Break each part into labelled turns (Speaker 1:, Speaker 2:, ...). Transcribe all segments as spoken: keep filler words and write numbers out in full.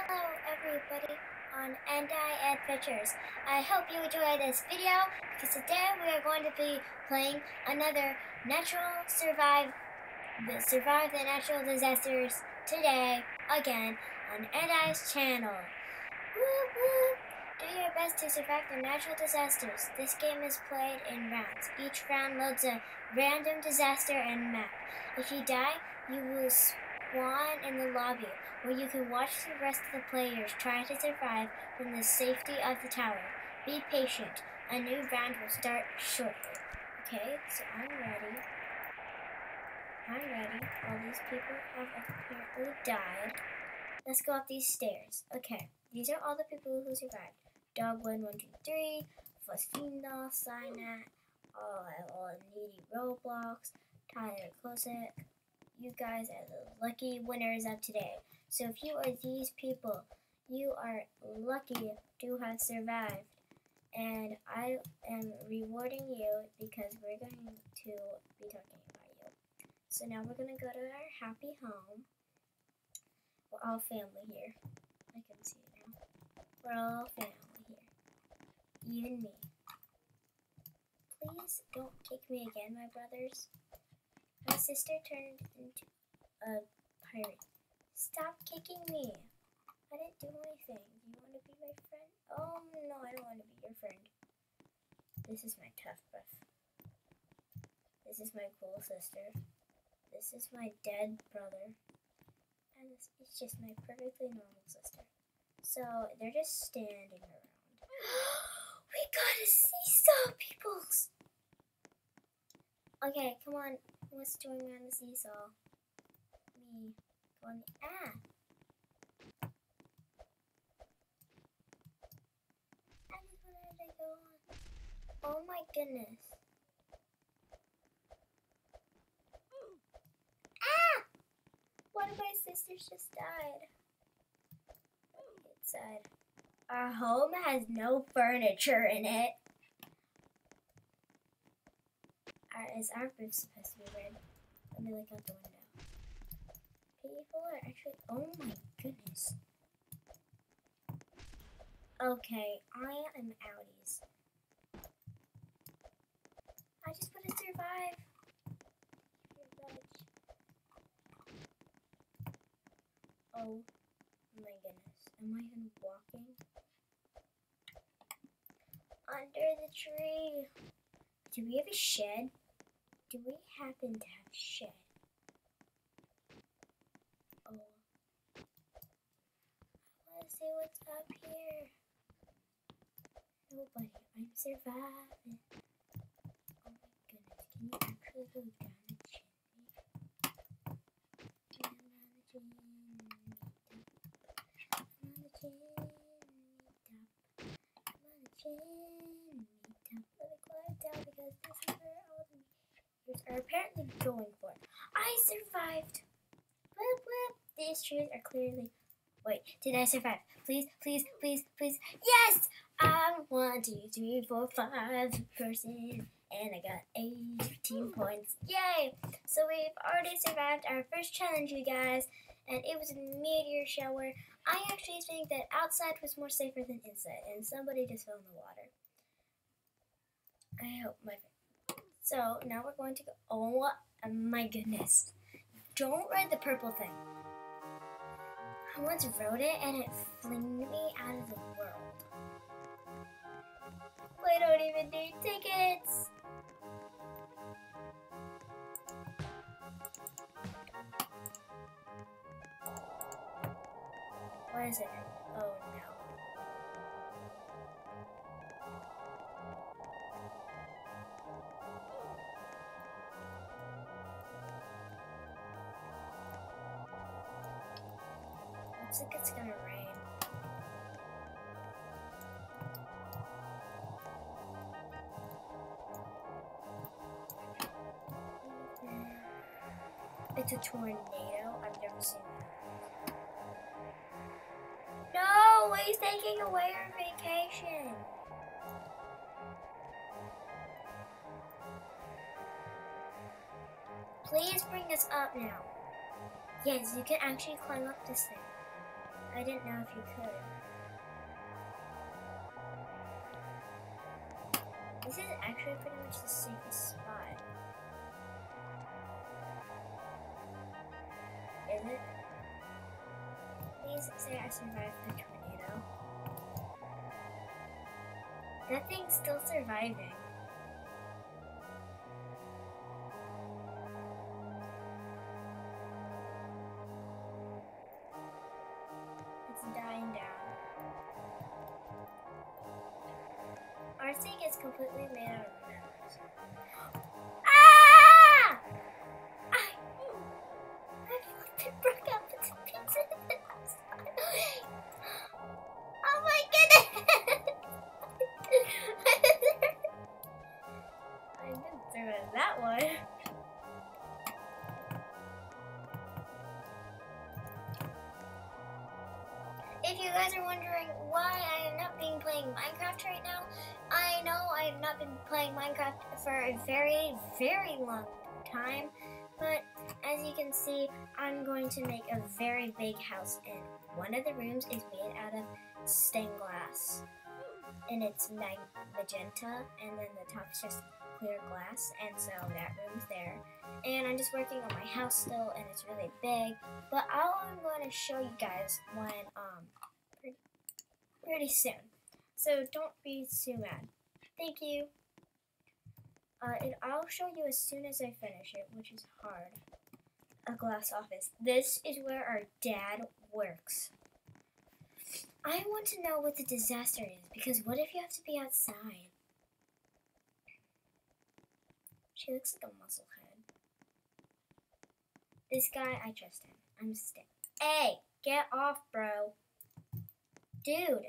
Speaker 1: Hello everybody on Anti Adventures. I hope you enjoy this video because today we are going to be playing another natural survive the survive the natural disasters today again on Anti's channel. Whoop, whoop. Do your best to survive the natural disasters. This game is played in rounds. Each round loads a random disaster and map. If you die, you will spawn in the lobby, where you can watch the rest of the players try to survive from the safety of the tower. Be patient. A new round will start shortly. Okay, so I'm ready. I'm ready. All these people have apparently died. Let's go up these stairs. Okay, these are all the people who survived. Dogwood one two three, Faustina, Sinat, all, all needy Roblox, Tyler Klosek. You guys are the lucky winners of today. So if you are these people, you are lucky to have survived. And I am rewarding you because we're going to be talking about you. So now we're going to go to our happy home. We're all family here. I can see it now. We're all family here. Even me. Please don't kick me again, my brothers. My sister turned into a pirate. Stop kicking me. I didn't do anything. Do you want to be my friend? Oh, no, I don't want to be your friend. This is my tough buff. This is my cool sister. This is my dead brother. And this is just my perfectly normal sister. So, they're just standing around. We got a seesaw, peoples! Okay, come on. Let's join me on the seesaw. Me. Go on the, ah! I just wanted to go on. Oh my goodness. Ah! One of my sisters just died. Inside. Our home has no furniture in it. Our, is our roof supposed to be red? Let me look out the window. People are actually, oh my goodness. Okay, I am outies. I just want to survive. Oh my goodness. Am I even walking? Under the tree. Do we have a shed? Do we happen to have a shed? Oh. I want to see what's up here. Nobody. I'm surviving. Oh my goodness. Can you actually go down the chimney? Down the chimney. Up. I'm on the chimney top. I'm on the chimney top. Let me climb down because this is where all the meters are apparently going for. I survived. Whip, whip. These trees are clearly. Wait, did I survive? Please, please, please, please. Yes! I'm one, two, three, four, five person, and I got eighteen points. Yay! So we've already survived our first challenge, you guys, and it was a meteor shower. I actually think that outside was more safer than inside, and somebody just fell in the water. I hope my friend. So now we're going to go. Oh my goodness! Don't ride the purple thing. I once rode it and it flinged me out of the world. We don't even need tickets. What is it? Oh no. Looks like it's gonna rain. It's a tornado. I've never seen that. No, he's taking away our vacation. Please bring us up now. Yes, you can actually climb up this thing. I didn't know if you could. This is actually pretty much the safest spot. Is it? Please say I survived the tornado. That thing's still surviving. It's dying down. Arsenic is completely made out of metals. Ah! I, I flipped broke out into pieces. Oh my goodness! I didn't throw it that one. If you guys are wondering why I am not being playing Minecraft right now, I know I have not been playing Minecraft for a very, very long time, but as you can see, I'm going to make a very big house, and one of the rooms is made out of stained glass, and it's mag magenta, and then the top's just clear glass, and so that room's there. And I'm just working on my house still, and it's really big, but all I'm going to show you guys when um pretty, pretty soon. So don't be too mad. Thank you. Uh, and I'll show you as soon as I finish it, which is hard. A glass office. This is where our dad works. I want to know what the disaster is, because what if you have to be outside? She looks like a muscle head. This guy, I trust him. I'm staying. Hey, get off, bro. Dude.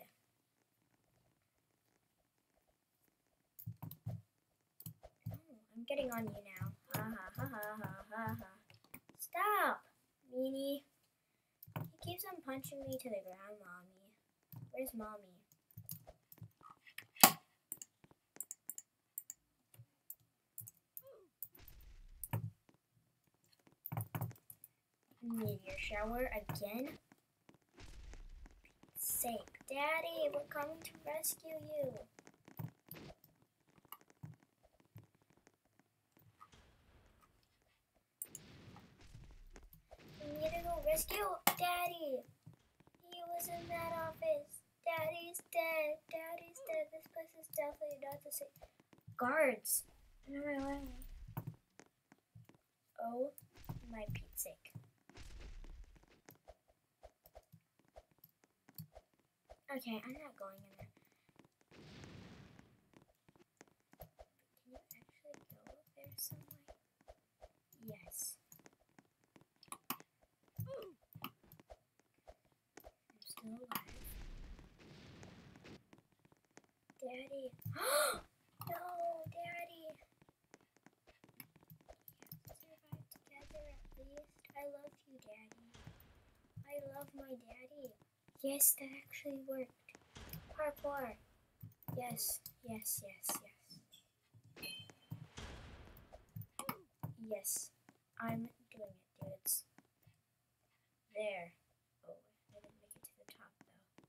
Speaker 1: I'm getting on you now. Ha ha ha ha ha ha ha. Stop, meanie. He keeps on punching me to the ground, mommy. Where's mommy? Meteor shower again? Sake, Daddy, we're coming to rescue you. We need to go rescue Daddy. He was in that office. Daddy's dead. Daddy's dead. This place is definitely not the same. Guards. No, my way. Oh, my Pete's sake. Okay, I'm not going in there. Can you actually go up there some way? Yes. I'm still alive. Daddy. No, Daddy. We have to survive together at least. I love you, Daddy. I love my daddy. Yes, that actually worked. Parkour. Yes, yes, yes, yes. Yes, I'm doing it, dudes. There. Oh, I didn't make it to the top,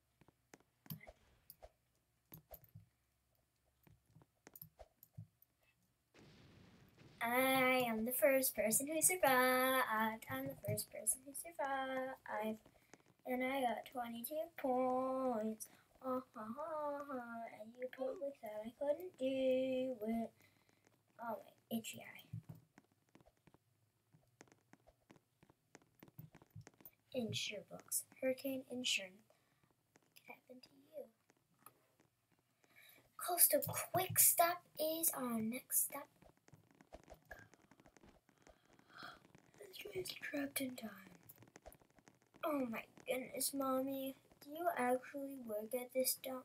Speaker 1: though. But I am the first person who survived. I'm the first person who survived. And I got twenty-two points. Uh, ha, ha, ha. And you totally said I couldn't do it. Oh, my itchy eye. Insure books. Hurricane insurance. What happened to you? Coastal Quick Stop is our next step. This train's trapped in time. Oh my goodness, Mommy. Do you actually work at this dump?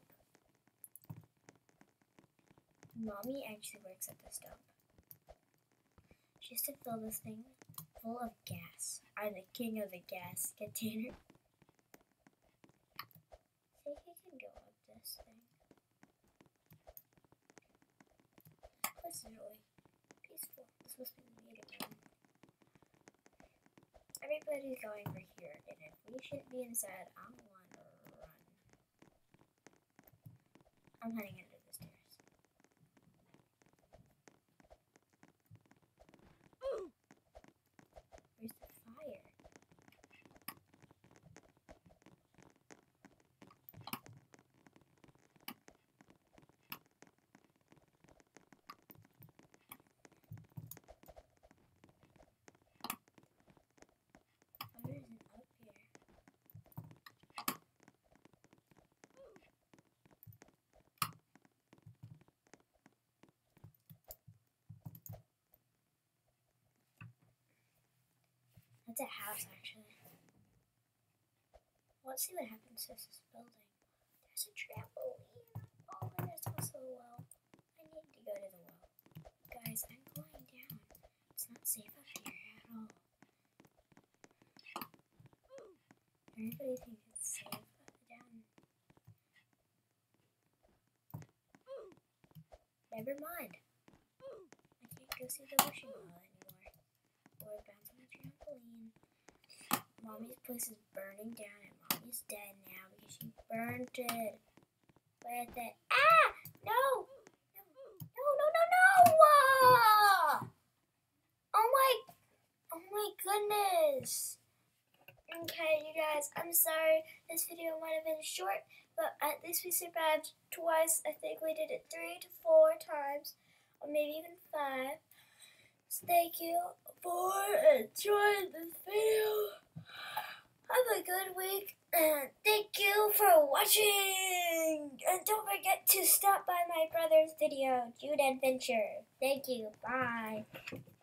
Speaker 1: Mommy actually works at this dump. She has to fill this thing full of gas. I'm the king of the gas container. Think you can go up this thing? This is really peaceful. This must be the meeting room. Everybody's going for here, and if we shouldn't be inside, I'm one. I'm hiding under the stairs. Where's the fire? Fire isn't up here. That's a house, actually. Let's see what happens to this building. There's a trampoline. Oh, and there's also a well. I need to go to the well. Guys, I'm going down. It's not safe up here at all. Everybody thinks it's safe up down. Never mind. I can't go see the wishing well anymore. Or bounce on the trampoline. Mommy's place is burning down and Mommy's dead now because she burnt it with it. Ah! No! No, no, no, no, no! Ah! Oh my, oh my goodness. Okay, you guys, I'm sorry. This video might have been short, but at least we survived twice. I think we did it three to four times, or maybe even five. So thank you for enjoying this video. Have a good week, and thank you for watching. And don't forget to stop by my brother's video, Jude Adventure. Thank you. Bye.